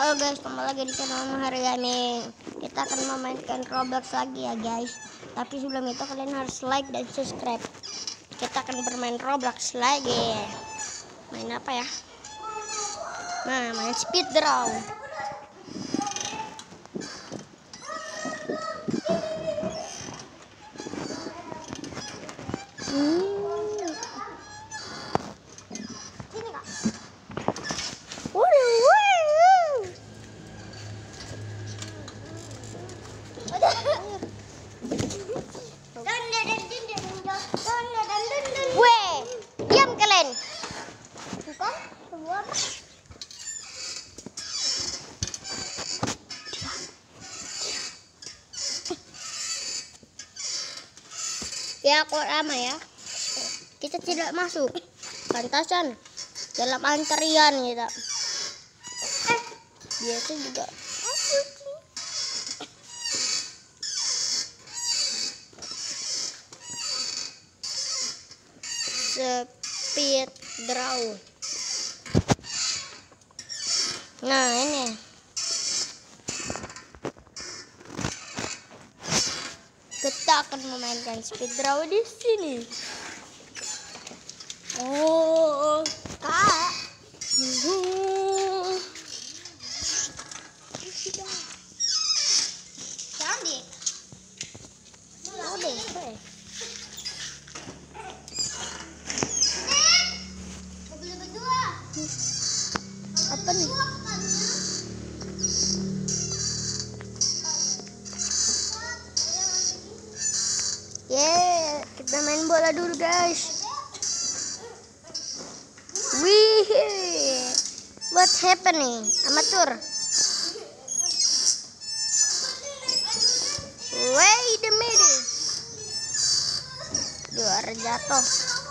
Halo guys, kembali lagi di channel Maharyani. Kita akan memainkan Roblox lagi ya guys. Tapi sebelum itu kalian harus like dan subscribe. Kita akan bermain Roblox lagi. Main apa ya? Nah, main speed draw. Weh, diam kalian. Ya, kok lama ya? Kita tidak masuk. Pantasan dalam antrian kita. Biasa juga. Speed draw. Nah, ini. Kita akan memainkan speed draw di sini. Oh, Kak. Cantik. Apa nih? Yeah, kita main bola dulu guys. Wih, what's happening? Amatur. Wait a minute. Dua jatuh.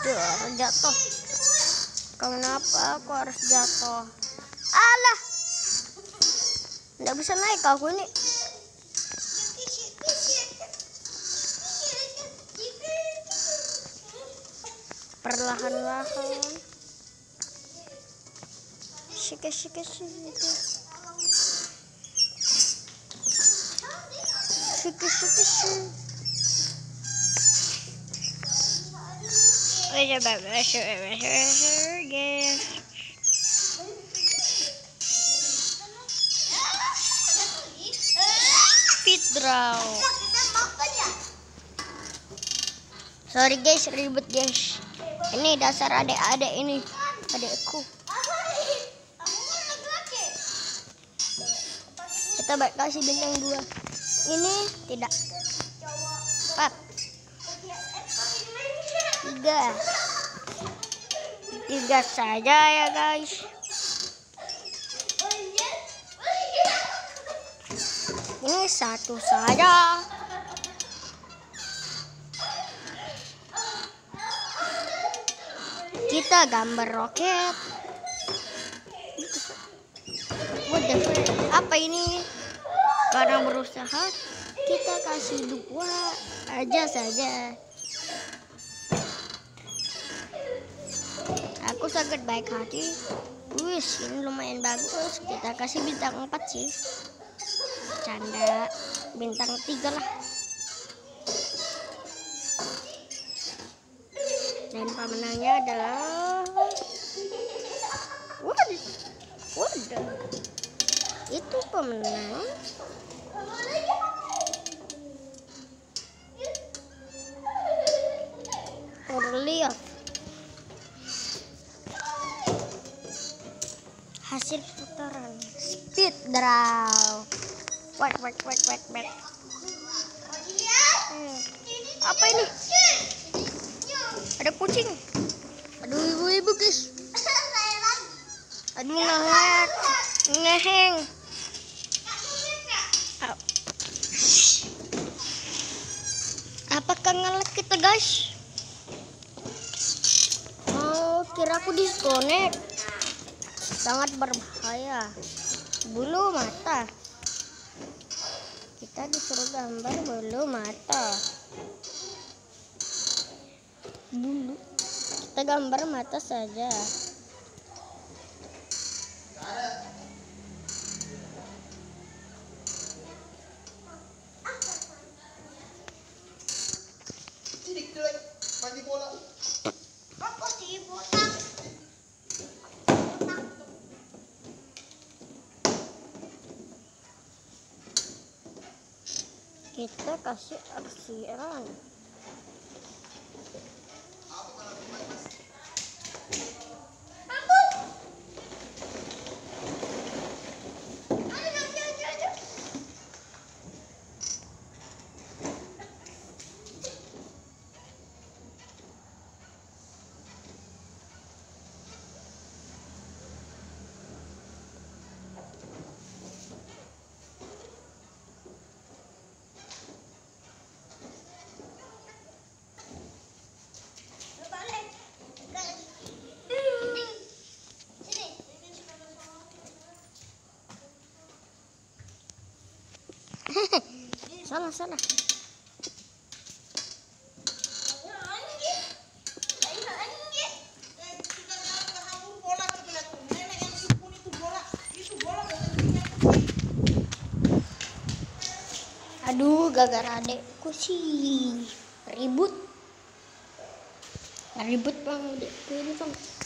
Kenapa aku harus jatuh? Alah, nggak bisa naik aku ini. Perlahan-lahan. Shike. Speed draw. Sorry guys, ribet guys. Ini dasar adik-adik ini, adikku. Kita kasih bintang 2. Ini tidak. 4. 3 saja ya guys. Ini 1 saja. Kita gambar roket. What the fuck? Apa ini? Karena berusaha kita kasih 2 aja saja. Aku sangat baik hati. Wis, ini lumayan bagus. Kita kasih bintang 4 sih. Canda, bintang 3 lah. Dan pemenangnya adalah waduh. Itu pemenang. Lihat hasil putaran speed draw. Wait. Apa ini? Ada kucing. Aduh, ibu-ibu guys. Aduh, ngeheng. Apakah ngelek kita guys? Oh, kira aku disconnect. Sangat berbahaya. Bulu mata. Kita disuruh gambar bulu mata. Bulu. Kita gambar mata saja. Kita kasih arsiran. Salah. Aduh, gara-gara adekku sih ribut bang adekku ini bang.